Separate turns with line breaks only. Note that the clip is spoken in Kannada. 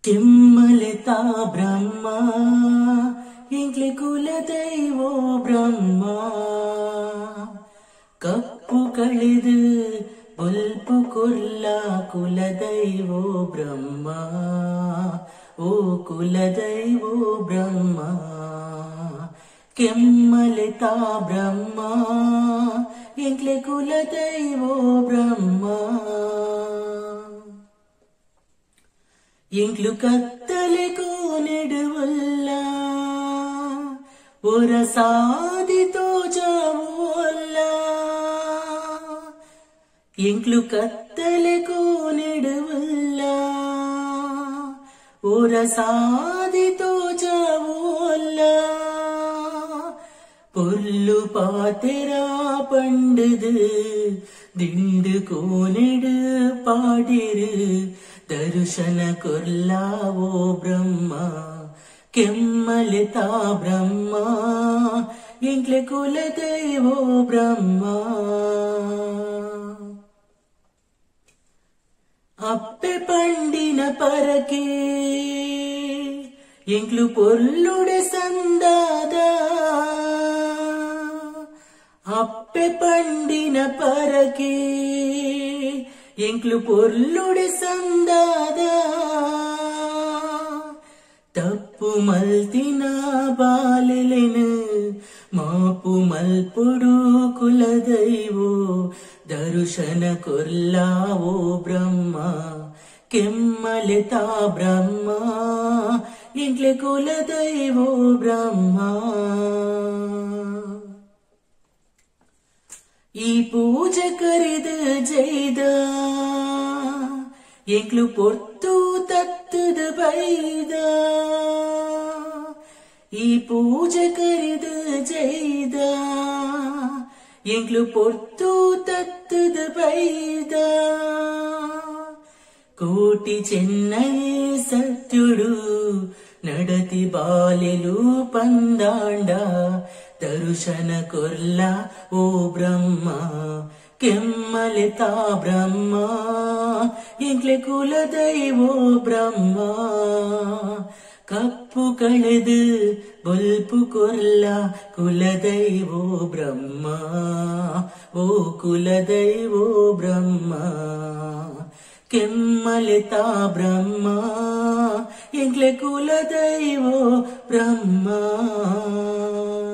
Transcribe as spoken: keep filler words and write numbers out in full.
ಕೆಮ್ಮಲಿತ ಬ್ರಹ್ಮ ಇಂಕ್ಲೆ ಕುಲದೈವೋ ಬ್ರಹ್ಮ ಕಪ್ಪು ಕಳೆದು ಬೊಲ್ಪು ಕೊಲ್ಲ ಕುಲದೈವೋ ಬ್ರಹ್ಮ ಓ ಕುಲದೈವೋ ಬ್ರಹ್ಮ ಕೆಮ್ಮಲಿತ ಬ್ರಹ್ಮ ಇಂಕ್ಲೆ ಕುಲದೈವೋ ಬ್ರಹ್ಮ ಇಂಕ್ಲು ಕತ್ತಲೆಗೂ ನೆಡುವಲ್ಲ ಒರ ಸಾದಿತೋ ಜಾವಲ್ಲ ಇಂಕ್ಲು ಕತ್ತಲೆಗೂ ನೆಡುವಲ್ಲ ಒರ ಸಾದಿತೋ ಜಾವಲ್ಲ பொல்லு பாத்திரா பண்டுது திண்டு கோனெடு பாடிரு ದರ್ಶನ ಕೊರ್ಲಾವೋ ಬ್ರಹ್ಮ ಕೆಮ್ಮಲಿತ ಬ್ರಹ್ಮ ಇಂಕ್ಲೆ ಕುಲದೈವೋ ಬ್ರಹ್ಮ ಅಪ್ಪೆ ಪಂಡಿನ ಪರಕೆ ಇಂಕ್ಲು ಪೊರ್ಲುಡೆ ಸಂದಾದ ಅಪ್ಪೆ ಪಂಡಿನ ಪರಕೆ ಎಂಕ್ಲು ಪೊರ್ಲುಡೆ ಸಂದಾದ ತಪ್ಪು ಮಲ್ತಿನ ಬಾಲೆಲೆನು ಮಾಪು ಮಲ್ಪೊಡು ಕುಲದೈವೋ ದರ್ಶನ ಕೊರ್ಲಾವೋ ಬ್ರಹ್ಮ ಕೆಮ್ಮಲಿತ ಬ್ರಹ್ಮ ಇಂಕ್ಲೆ ಕುಲದೈವೋ ಬ್ರಹ್ಮ ಈ ಪೂಜೆ ಕರಿದ ಜೈದ ಎಂಕ್ಲು ಪೊರ್ತು ತತ್ತದ ಬೈದ ಈ ಪೂಜೆ ಕರಿದ ಜೈದ ಎಂಕ್ಲು ಪೊರ್ತು ತತ್ತದ ಬೈದ ಕೋಟಿ ಚೆನ್ನೈ ಸತ್ಯುಡು ನಡತಿ ಬಾಲೆಲು ಪಂದಾಂಡ ದರ್ಶನ ಕೊರ್ಲ ಓ ಬ್ರಹ್ಮ ಕೆಮ್ಮಲಿತ ಬ್ರಹ್ಮ ಇಂಕ್ಲೆ ಕುಲದೈವೋ ಬ್ರಹ್ಮ ಕಪ್ಪು ಕಳೆದು ಬೊಲ್ಪು ಕೊರ್ಲ ಕುಲದೈವೋ ಬ್ರಹ್ಮ ಓ ಕುಲದೈವೋ ಬ್ರಹ್ಮ ಕೆಮ್ಮಲಿತ ಬ್ರಹ್ಮ ಇಂಕ್ಲೆ ಕುಲದೈವೋ ಬ್ರಹ್ಮ